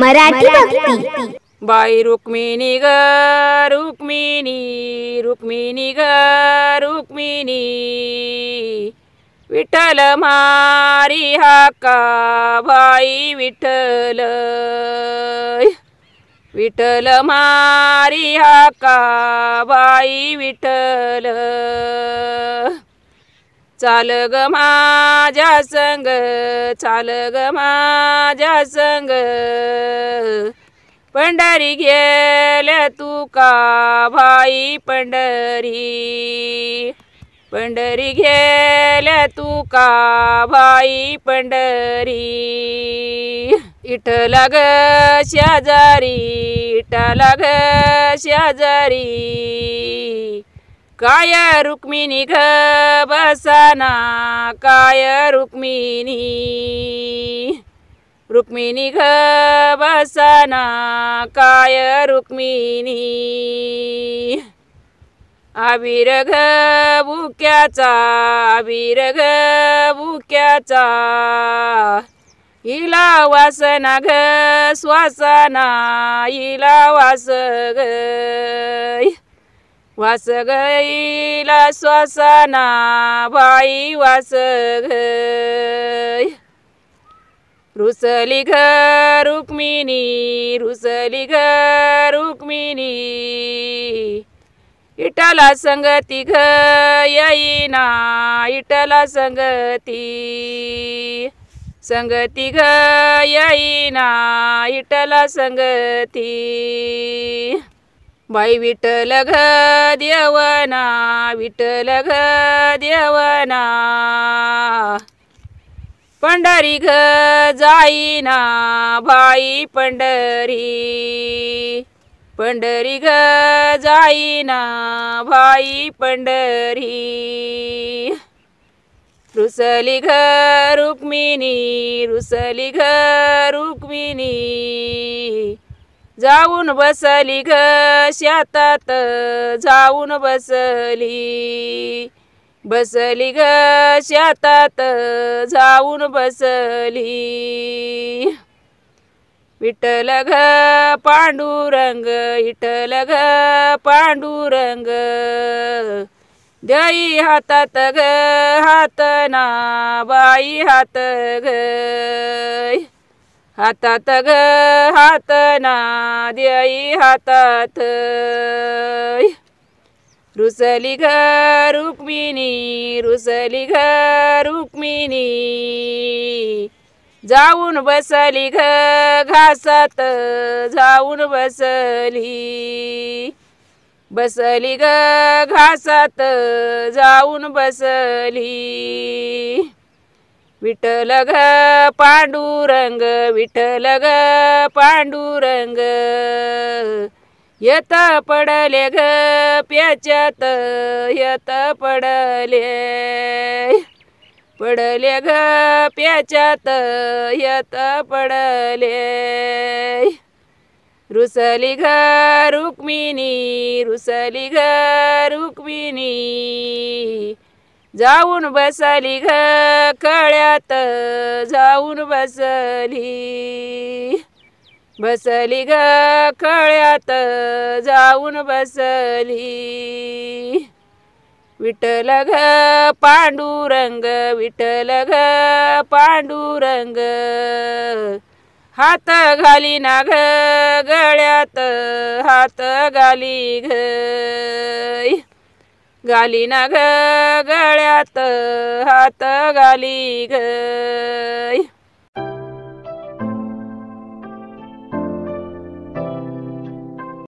मराठी भक्ती। बाई रुक्मिणी ग रुक्मिणी, रुक्मिणी ग रुक्मिणी, विठ्ठल मारी हाका भाई विठ्ठल, विठ्ठल मारी हाका भाई विठ्ठल। चाल ग माझ्या संग, चाल ग माझ्या संग, पंढरी गेल्या तुका भाई पंढरी, पंढरी गेल्या तुका भाई पंढरी। विठ्ठला ग शेजारी, विठ्ठला ग शेजारी, काय रुक्मिणी ग बसाना, काय रुक्मिणी, रुक्मिणी ग बसाना, काय रुक्मिणी। आबीर ग बुक्याचा, आबीर ग बुक्याचा, हिला वासना ग श्वासना, हिला वास ग, वास ग हिला श्वासना भाई वास ग। रुसली ग रुक्मिणी, रुसली ग रुक्मिणी, विठ्ठला संगती ग येईना, विठ्ठला संगती, संगती ग येईना, विठ्ठला संगती। बाई विठ्ठल ग देवना, विठ्ठल ग देवना, पंढरी ग जाईना भाई पंढरी, पंढरी ग जाईना भाई पंढरी। रुसली ग रुक्मिणी, रुसली ग रुक्मिणी, जाऊन बसली ग शेतात, जाऊन बसली, बसली ग शेतात जाऊन बसली। विठ्ठल ग पांडुरंग, विठ्ठल ग पांडुरंग, देई हातात ग हातना बाई हात ग, हातात ग हातना देई हातात। रुसली ग रुक्मिणी, रुसली ग रुक्मिणी, जाऊन बसली ग घासात, जाऊन बसली, बसली ग घासात जाऊन बसली। विठ्ठल ग पांडुरंग, विठ्ठल ग पांडुरंग, येत पडले ग प्याच्यात, येत पडले, पडले ग प्याच्यात, येत पडले। रुसली ग रुक्मिणी, रुसली ग रुक्मिणी, जाऊन बसली ग कळ्यात, जाऊन बसली, बसली ग कळ्यात जाऊन बसली। विठ्ठल ग पांडुरंग, विठ्ठल ग पांडुरंग, हात घाली ना ग गळ्यात, हात घाली ग, घाली ना ग गळ्यात, हात घाली ग।